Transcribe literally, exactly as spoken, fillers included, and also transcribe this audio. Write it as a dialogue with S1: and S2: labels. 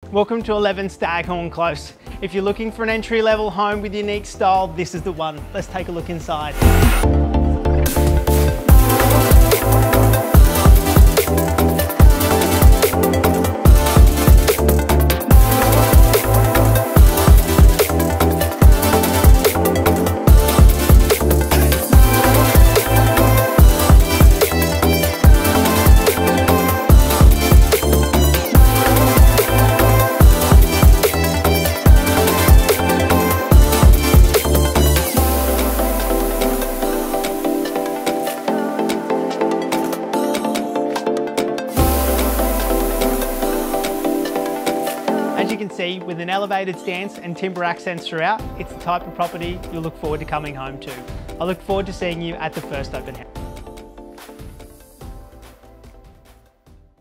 S1: Welcome to eleven Staghorn Close. If you're looking for an entry-level home with unique style, this is the one. Let's take a look inside. As you can see, with an elevated stance and timber accents throughout, it's the type of property you'll look forward to coming home to. I look forward to seeing you at the first open house.